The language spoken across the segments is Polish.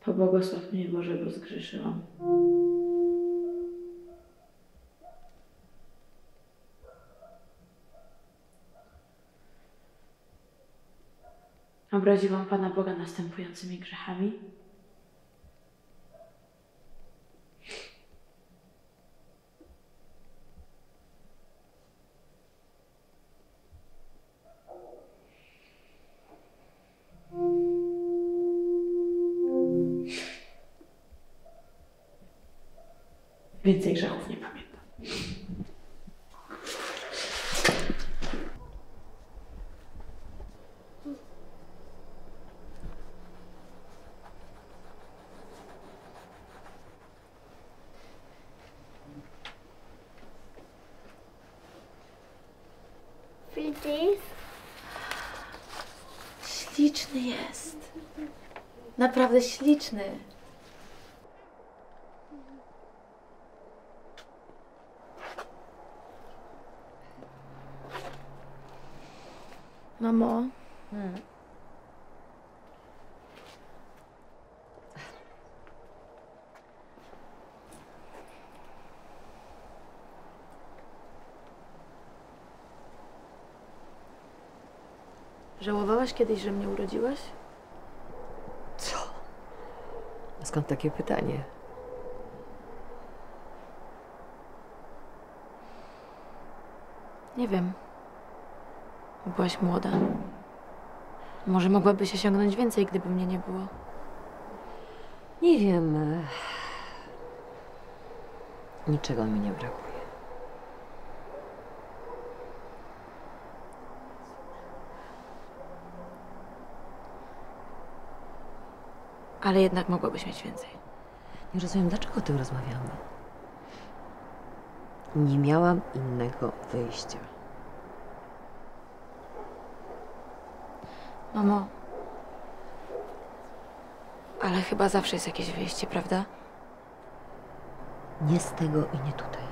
Pobłogosław mnie, Boże, bo zgrzeszyłam. Obraziłam Pana Boga następującymi grzechami. Więcej grzechów nie pamiętam. Śliczny jest. Naprawdę śliczny. Mamo. Żałowałaś kiedyś, że mnie urodziłaś? Co? A skąd takie pytanie? Nie wiem. Byłaś młoda. Może mogłabyś osiągnąć więcej, gdyby mnie nie było. Nie wiem. Niczego mi nie brakuje. Ale jednak mogłabyś mieć więcej. Nie rozumiem, dlaczego o tym rozmawiamy. Nie miałam innego wyjścia. Mamo. Ale chyba zawsze jest jakieś wyjście, prawda? Nie z tego i nie tutaj.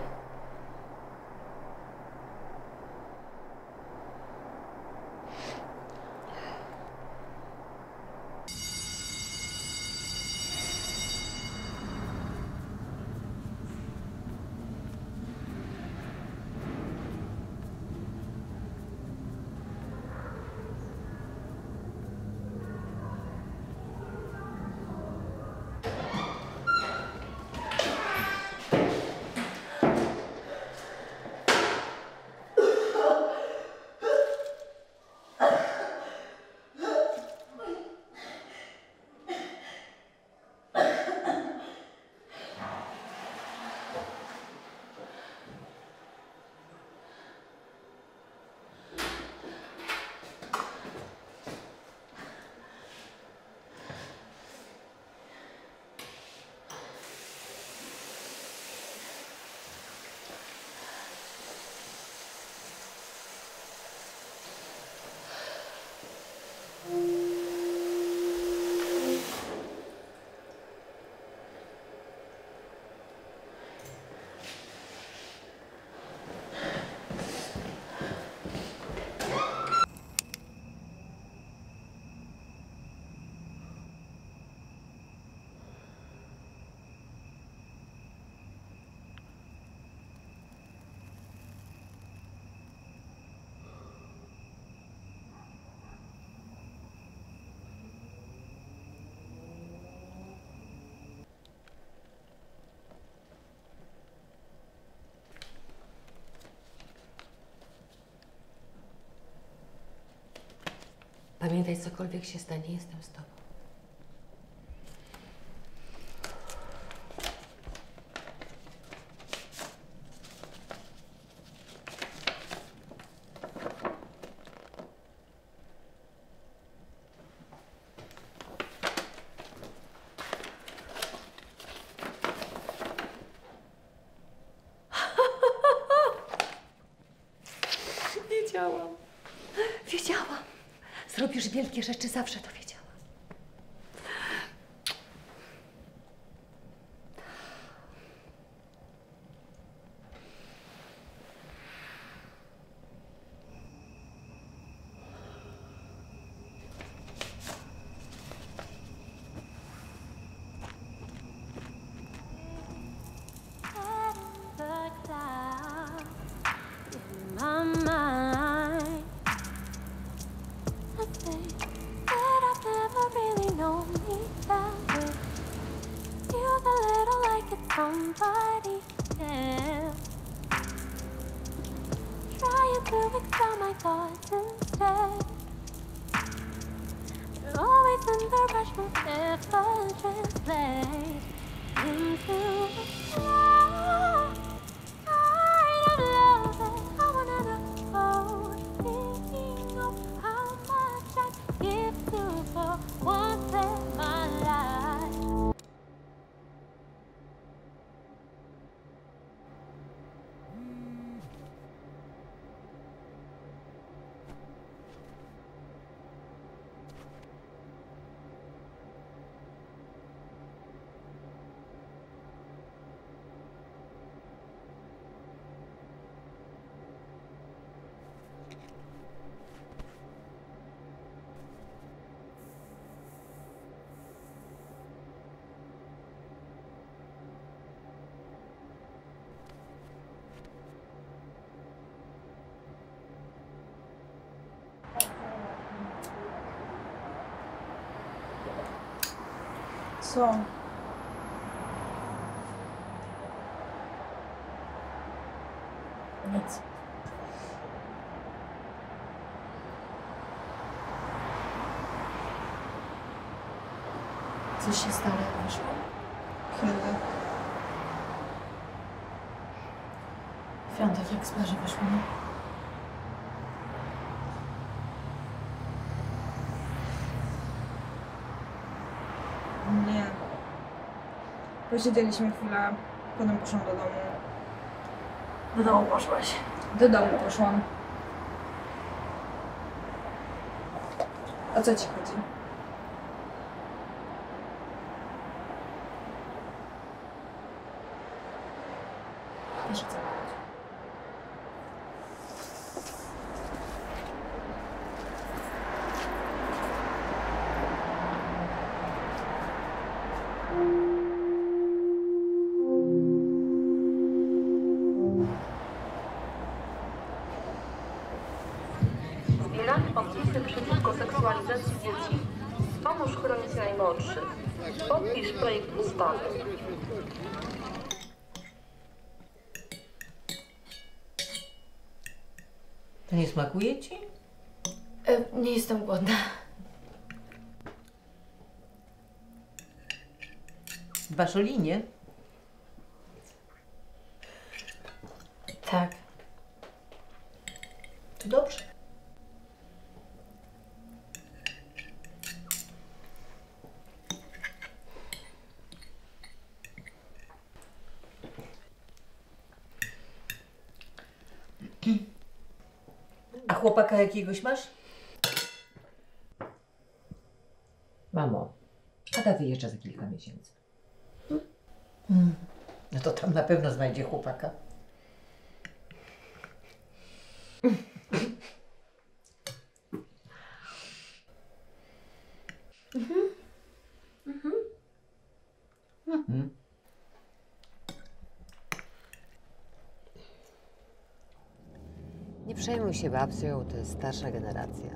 Pamiętaj, cokolwiek się stanie, jestem z tobą. Wiedziałam. Wiedziałam. Zrobisz wielkie rzeczy, zawsze to wiedziałam. somebody else. Trying to expel my thoughts instead. But always in the rush, will never translate into love. Kind of love that I wanna know. Thinking of how much I give to for once in my life. Co? Nic. Coś się stało, jak wyszło? Kiedy? W piątek, jak z plaży wyszłam. Nie. Posiedzieliśmy chwilę, potem poszłam do domu. Do domu poszłaś. Do domu poszłam. O co ci chodzi? Wiesz, o co chodzi. Zbieramy podpisy przeciwko seksualizacji dzieci. Pomóż chronić najmłodszych. Podpisz projekt ustawy. To nie smakuje ci? Nie jestem głodna. Dbasz o linię? Tak. To dobrze. A chłopaka jakiegoś masz? Mamo, Ada wyjeżdża za kilka miesięcy. No to tam na pewno znajdzie chłopaka. Nie przejmuj się babcią, to jest starsza generacja.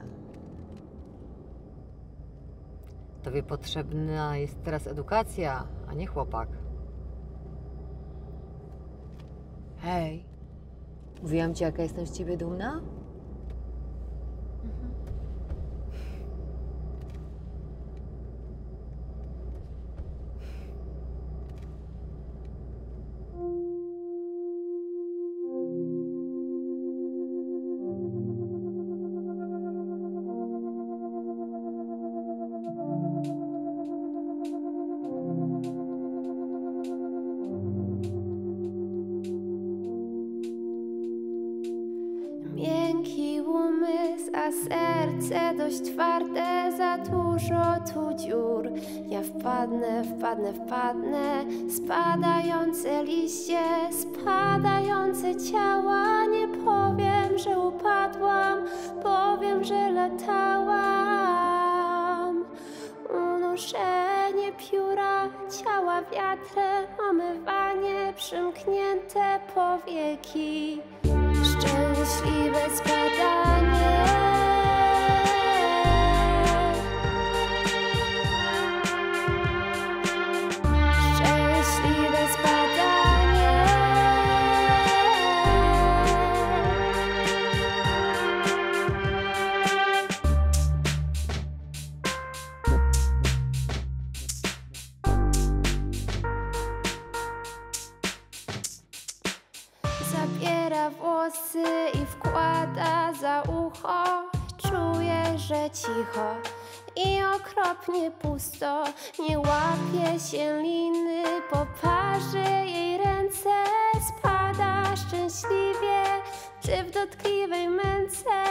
Tobie potrzebna jest teraz edukacja, a nie chłopak. Hej, mówiłam ci, jaka jestem z ciebie dumna? Miękki umysł, a serce dość twarde, za dużo tu dziur. Ja wpadnę, spadające liście, spadające ciała. Nie powiem, że upadłam, powiem, że latałam. Unoszenie pióra, ciała wiatrem, omywanie, przymknięte powieki. Szczęśliwe spadanie. Szczęśliwe spadanie. Zawiesza włosy i wkłada za ucho. Czuję, że cicho i okropnie pusto. Nie łapie się liny, po parze jej ręce spada szczęśliwie, czy w dotkliwej męce.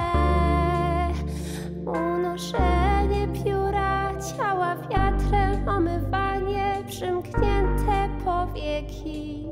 Unoszenie pióra, ciała wiatrem, omywanie, przymknięte powieki.